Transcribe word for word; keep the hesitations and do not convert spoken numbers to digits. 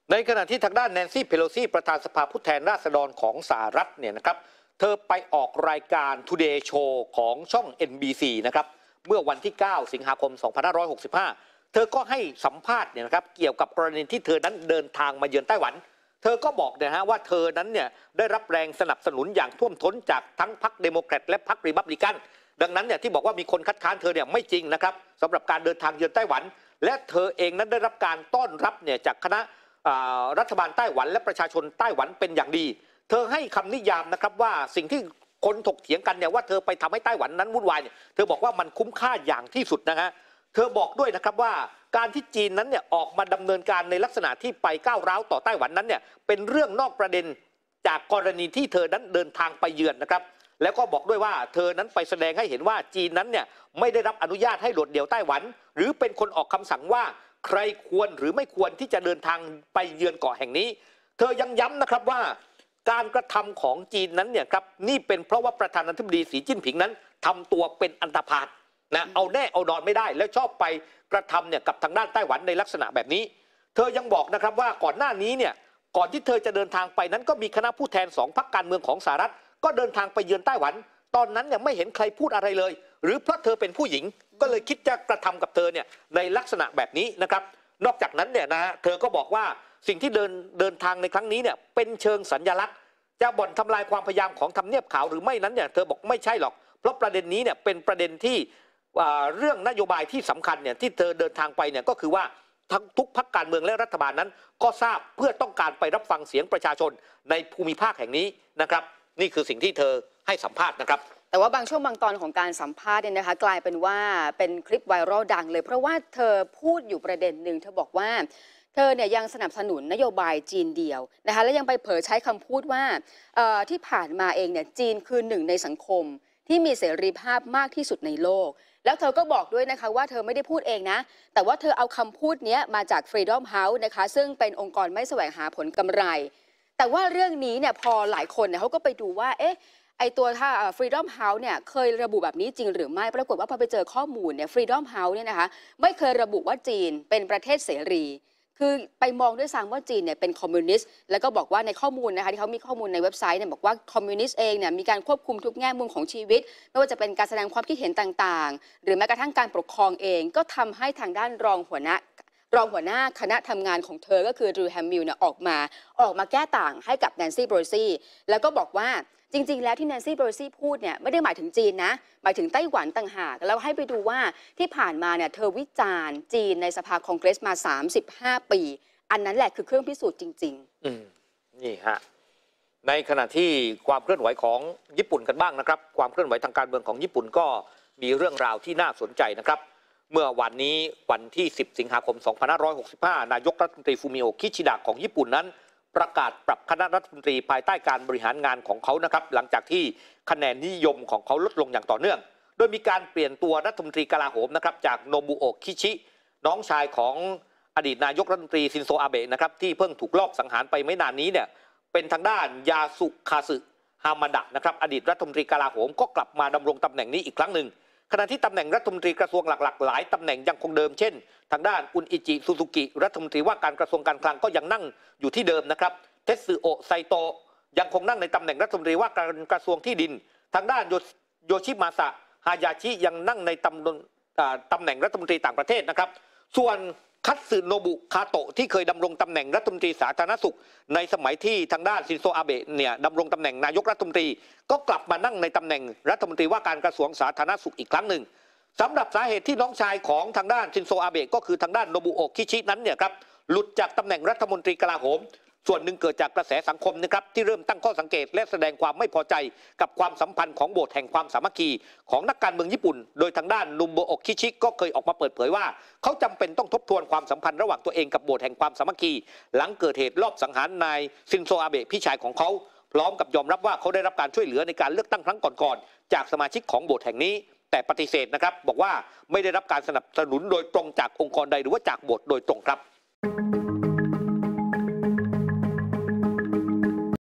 ในขณะที่ทางด้านแนนซี่เพโลซีประธานสภาผู้แทนราษฎรของสหรัฐเนี่ยนะครับเธอไปออกรายการ Today Show ของช่อง เอ็น บี ซี นะครับเมื่อวันที่เก้าสิงหาคมสองพันห้าร้อยหกสิบห้าเธอก็ให้สัมภาษณ์เนี่ยนะครับเกี่ยวกับกรณีที่เธอนั้นเดินทางมาเยือนไต้หวันเธอก็บอกนะฮะว่าเธอนั้นเนี่ยได้รับแรงสนับสนุนอย่างท่วมท้นจากทั้งพรรคเดโมแครตและพรรครีพับลิกันดังนั้นเนี่ยที่บอกว่ามีคนคัดค้านเธอเนี่ยไม่จริงนะครับสำหรับการเดินทางเยือนไต้หวันและเธอเองนั้นได้รับการต้อนรับเนี่ยจากคณะรัฐบาลไต้หวันและประชาชนไต้หวันเป็นอย่างดีเธอให้คำนิยามนะครับว่าสิ่งที่คนถกเถียงกันเนี่ยว่าเธอไปทำให้ไต้หวันนั้นวุ่นวายเนี่ยเธอบอกว่ามันคุ้มค่าอย่างที่สุดนะฮะเธอบอกด้วยนะครับว่าการที่จีนนั้นเนี่ยออกมาดำเนินการในลักษณะที่ไปก้าวร้าวต่อไต้หวันนั้นเนี่ยเป็นเรื่องนอกประเด็นจากกรณีที่เธอนั้นเดินทางไปเยือนนะครับแล้วก็บอกด้วยว่าเธอนั้นไปแสดงให้เห็นว่าจีนนั้นเนี่ยไม่ได้รับอนุญาตให้โดดเดี่ยวไต้หวันหรือเป็นคนออกคำสั่งว่าใครควรหรือไม่ควรที่จะเดินทางไปเยือนเกาะแห่งนี้เธอยังย้ำนะครับว่าการกระทำของจีนนั้นเนี่ยครับนี่เป็นเพราะว่าประธานาธิบดีสีจิ้นผิงนั้นทำตัวเป็นอันธพาลนะเอาแน่เอานอนไม่ได้แล้วชอบไปกระทำเนี่ยกับทางด้านไต้หวันในลักษณะแบบนี้เธอยังบอกนะครับว่าก่อนหน้านี้เนี่ยก่อนที่เธอจะเดินทางไปนั้นก็มีคณะผู้แทนสองพรรคการเมืองของสหรัฐก็เดินทางไปเยือนไต้หวันตอนนั้นเนี่ยไม่เห็นใครพูดอะไรเลยหรือเพราะเธอเป็นผู้หญิงก็เลยคิดจะกระทำกับเธอเนี่ยในลักษณะแบบนี้นะครับนอกจากนั้นเนี่ยนะฮะเธอก็บอกว่าสิ่งที่เดินเดินทางในครั้งนี้เนี่ยเป็นเชิงสัญลักษณ์จะบ่อนทำลายความพยายามของทำเนียบขาวหรือไม่นั้นเนี่ยเธอบอกไม่ใช่หรอกเพราะประเด็นนี้เนี่ยเป็นประเด็นที่เรื่องนโยบายที่สำคัญเนี่ยที่เธอเดินทางไปเนี่ยก็คือว่าทั้งทุกพรรคการเมืองและรัฐบาลนั้นก็ทราบเพื่อต้องการไปรับฟังเสียงประชาชนในภูมิภาคแห่งนี้นะครับนี่คือสิ่งที่เธอให้สัมภาษณ์นะครับแต่ว่าบางช่วงบางตอนของการสัมภาษณ์เนี่ยนะคะกลายเป็นว่าเป็นคลิปไวรัลดังเลยเพราะว่าเธอพูดอยู่ประเด็นหนึ่งเธอบอกว่าเธอเนี่ยยังสนับสนุนนโยบายจีนเดียวนะคะและยังไปเผยใช้คำพูดว่าที่ผ่านมาเองเนี่ยจีนคือหนึ่งในสังคมที่มีเสรีภาพมากที่สุดในโลกแล้วเธอก็บอกด้วยนะคะว่าเธอไม่ได้พูดเองนะแต่ว่าเธอเอาคำพูดนี้มาจาก Freedom House นะคะซึ่งเป็นองค์กรไม่แสวงหาผลกำไรแต่ว่าเรื่องนี้เนี่ยพอหลายคนเนี่ยเขาก็ไปดูว่าเอ๊ะไอตัวถ้า Freedom House เนี่ยเคยระบุแบบนี้จริงหรือไม่ปรากฏว่าพอไปเจอข้อมูลเนี่ย Freedom House เนี่ยนะคะไม่เคยระบุว่าจีนเป็นประเทศเสรีคือไปมองด้วยซ้ำว่าจีนเนี่ยเป็นคอมมิวนิสต์แล้วก็บอกว่าในข้อมูลนะคะที่เขามีข้อมูลในเว็บไซต์เนี่ยบอกว่าคอมมิวนิสต์เองเนี่ยมีการควบคุมทุกแง่มุมของชีวิตไม่ว่าจะเป็นการแสดงความคิดเห็นต่างๆหรือแม้กระทั่งการปกครองเองก็ทำให้ทางด้านรองหัวหน้ารองหัวหน้าคณะทำงานของเธอก็คือดรูแฮมมิลเนี่ยออกมาออกมาแก้ต่างให้กับแนนซี่ โบรซี่แล้วก็บอกว่าจริงๆแล้วที่แนนซี่ โบรซี่พูดเนี่ยไม่ได้หมายถึงจีนนะหมายถึงไต้หวันต่างหากแล้วให้ไปดูว่าที่ผ่านมาเนี่ยเธอวิจารณ์จีนในสภาคองเกรสมาสามสิบห้าปีอันนั้นแหละคือเครื่องพิสูจน์จริงๆอืมนี่ฮะในขณะที่ความเคลื่อนไหวของญี่ปุ่นกันบ้างนะครับความเคลื่อนไหวทางการเมืองของญี่ปุ่นก็มีเรื่องราวที่น่าสนใจนะครับเมื่อวันนี้วันที่สิบสิงหาคมสองพันห้าร้อยหกสิบห้านายกรัฐมนตรีฟูมิโอคิชิดะของญี่ปุ่นนั้นประกาศปรับคณะรัฐมนตรีภายใต้การบริหารงานของเขานะครับหลังจากที่คะแนนนิยมของเขาลดลงอย่างต่อเนื่องโดยมีการเปลี่ยนตัวรัฐมนตรีกลาโหมนะครับจากโนบุโอะคิชิน้องชายของอดีตนายกรัฐมนตรีชินโซอาเบะนะครับที่เพิ่งถูกลอบสังหารไปไม่นานนี้เนี่ยเป็นทางด้านยาสุคาสึฮามาดะนะครับอดีตรัฐมนตรีกลาโหมก็กลับมาดำรงตำแหน่งนี้อีกครั้งหนึ่งขณะที่ตำแหน่งรัฐมนตรีกระทรวงหลักๆหลายตำแหน่งยังคงเดิมเช่นทางด้านอุนอิจิซูซูกิรัฐมนตรีว่าการกระทรวงการคลังก็ยังนั่งอยู่ที่เดิมนะครับเทสึโอะไซโตะยังคงนั่งในตำแหน่งรัฐมนตรีว่าการกระทรวงที่ดินทางด้านโยชิมาสะฮายาชิยังนั่งในตำตำแหน่งรัฐมนตรีต่างประเทศนะครับส่วนคัตสึโนบุคาโตะที่เคยดำรงตำแหน่งรัฐมนตรีสาธารณสุขในสมัยที่ทางด้านชินโซอาเบะเนี่ยดำรงตำแหน่งนายกรัฐมนตรีก็กลับมานั่งในตำแหน่งรัฐมนตรีว่าการกระทรวงสาธารณสุขอีกครั้งหนึ่งสำหรับสาเหตุที่น้องชายของทางด้านชินโซอาเบะก็คือทางด้านโนบุโอะคิชินั้นเนี่ยครับหลุดจากตำแหน่งรัฐมนตรีกลาโหมส่วนหนึ่งเกิดจากกระแสสังคมนะครับที่เริ่มตั้งข้อสังเกตและแสดงความไม่พอใจกับความสัมพันธ์ของโบสถ์แห่งความสามัคคีของนักการเมืองญี่ปุ่นโดยทางด้านนุมโบโอะคิชิก็เคยออกมาเปิดเผยว่าเขาจำเป็นต้องทบทวนความสัมพันธ์ระหว่างตัวเองกับโบสถ์แห่งความสามัคคีหลังเกิดเหตุลอบสังหารนายชินโซอาเบะพี่ชายของเขาพร้อมกับยอมรับว่าเขาได้รับการช่วยเหลือในการเลือกตั้งครั้งก่อนๆจากสมาชิกของโบสถ์แห่งนี้แต่ปฏิเสธนะครับบอกว่าไม่ได้รับการสนับสนุนโดยตรงจากองค์กรใดหรือว่าจากโบสถ์โดยตรงครับ